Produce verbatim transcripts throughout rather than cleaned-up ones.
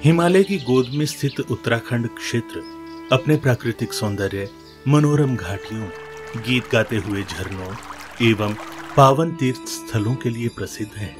हिमालय की गोद में स्थित उत्तराखंड क्षेत्र अपने प्राकृतिक सौंदर्य, मनोरम घाटियों, गीत गाते हुए झरनों एवं पावन तीर्थ स्थलों के लिए प्रसिद्ध है।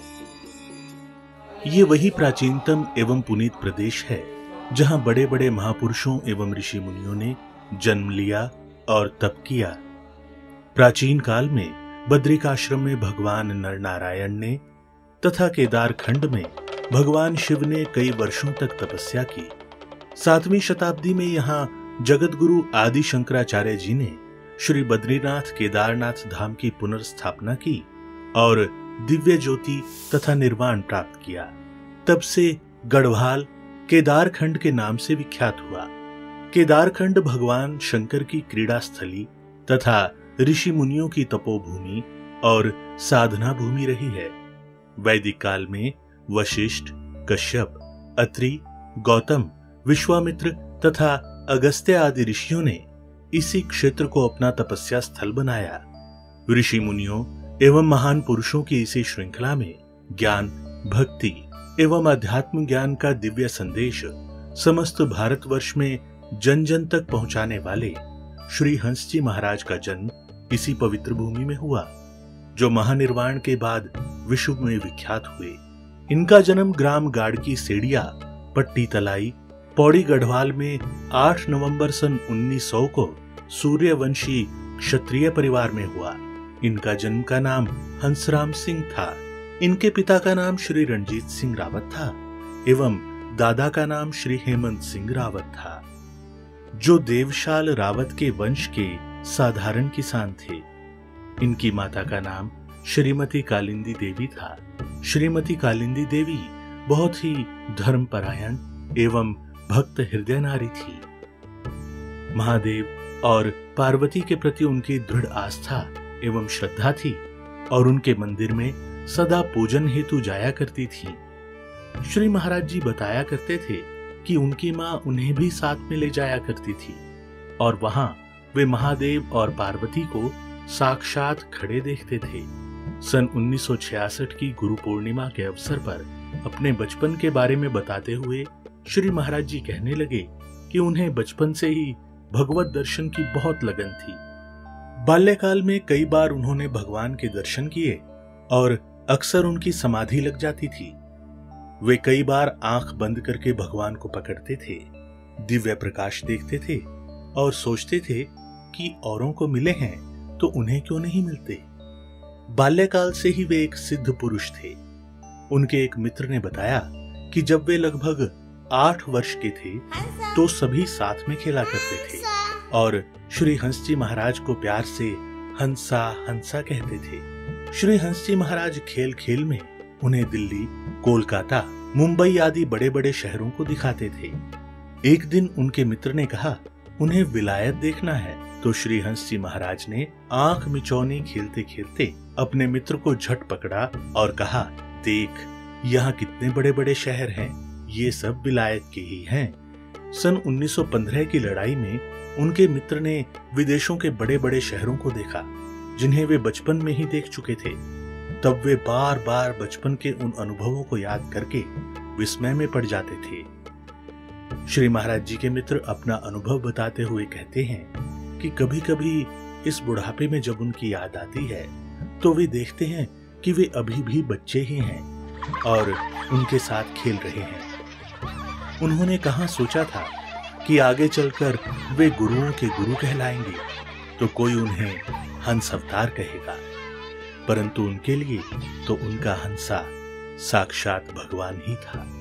ये वही प्राचीनतम एवं पुनीत प्रदेश है जहां बड़े बड़े महापुरुषों एवं ऋषि मुनियों ने जन्म लिया और तप किया। प्राचीन काल में बद्रिकाश्रम में भगवान नरनारायण ने तथा केदार खंड में भगवान शिव ने कई वर्षों तक तपस्या की। सातवीं शताब्दी में यहाँ जगत गुरु आदि शंकराचार्य जी ने श्री बद्रीनाथ केदारनाथ धाम की पुनर्स्थापना की और दिव्य ज्योति तथा निर्वाण प्राप्त किया। तब से गढ़वाल केदार खंड के नाम से विख्यात हुआ। केदार खंड भगवान शंकर की क्रीड़ा स्थली तथा ऋषि मुनियों की तपोभूमि और साधना भूमि रही है। वैदिक काल में वशिष्ठ, कश्यप, अत्रि, गौतम, विश्वामित्र तथा अगस्त्य आदि ऋषियों ने इसी क्षेत्र को अपना तपस्या स्थल बनाया। ऋषि मुनियों एवं महान पुरुषों की इसी श्रृंखला में ज्ञान, भक्ति एवं अध्यात्म ज्ञान का दिव्य संदेश समस्त भारतवर्ष में जन जन तक पहुंचाने वाले श्री हंस जी महाराज का जन्म इसी पवित्र भूमि में हुआ, जो महानिर्वाण के बाद विश्व में विख्यात हुए। इनका जन्म ग्राम गाड़की सेड़िया, पट्टी तलाई, पौड़ी गढ़वाल में आठ नवंबर सन उन्नीस सौ को सूर्यवंशी क्षत्रिय परिवार में हुआ। इनका जन्म का नाम हंसराम सिंह था। इनके पिता का नाम श्री रणजीत सिंह रावत था एवं दादा का नाम श्री हेमंत सिंह रावत था, जो देवशाल रावत के वंश के साधारण किसान थे। इनकी माता का नाम श्रीमती कालिंदी देवी था। श्रीमती कालिंदी देवी बहुत ही धर्मपरायण एवं भक्त हृदय नारी थी। महादेव और पार्वती के प्रति उनकी दृढ़ आस्था एवं श्रद्धा थी और उनके मंदिर में सदा पूजन हेतु जाया करती थी। श्री महाराज जी बताया करते थे कि उनकी मां उन्हें भी साथ में ले जाया करती थी और वहां वे महादेव और पार्वती को साक्षात खड़े देखते थे। सन उन्नीस सौ छियासठ की गुरु पूर्णिमा के अवसर पर अपने बचपन के बारे में बताते हुए श्री महाराज जी कहने लगे कि उन्हें बचपन से ही भगवत दर्शन की बहुत लगन थी। बाल्यकाल में कई बार उन्होंने भगवान के दर्शन किए और अक्सर उनकी समाधि लग जाती थी। वे कई बार आंख बंद करके भगवान को पकड़ते थे, दिव्य प्रकाश देखते थे और सोचते थे कि औरों को मिले हैं तो उन्हें क्यों नहीं मिलते। बाल्यकाल से ही वे एक सिद्ध पुरुष थे। उनके एक मित्र ने बताया कि जब वे लगभग आठ वर्ष के थे तो सभी साथ में खेला करते थे और श्री हंस जी महाराज को प्यार से हंसा हंसा कहते थे। श्री हंस जी महाराज खेल खेल में उन्हें दिल्ली, कोलकाता, मुंबई आदि बड़े बड़े शहरों को दिखाते थे। एक दिन उनके मित्र ने कहा उन्हें विलायत देखना है, तो श्री हंस जी महाराज ने आंख मिचौनी खेलते खेलते अपने मित्र को झट पकड़ा और कहा, देख यहाँ कितने बड़े बड़े शहर हैं, ये सब विलायत के ही हैं। सन उन्नीस सौ पंद्रह की लड़ाई में उनके मित्र ने विदेशों के बड़े बड़े शहरों को देखा जिन्हें वे बचपन में ही देख चुके थे। तब वे बार बार बचपन के उन अनुभवों को याद करके विस्मय में पड़ जाते थे। श्री महाराज जी के मित्र अपना अनुभव बताते हुए कहते हैं कि कभी कभी इस बुढ़ापे में जब उनकी याद आती है तो वे देखते हैं कि वे अभी भी बच्चे ही हैं और उनके साथ खेल रहे हैं। उन्होंने कहाँ सोचा था कि आगे चलकर वे गुरुओं के गुरु कहलाएंगे तो कोई उन्हें हंस अवतार कहेगा, परंतु उनके लिए तो उनका हंसा साक्षात भगवान ही था।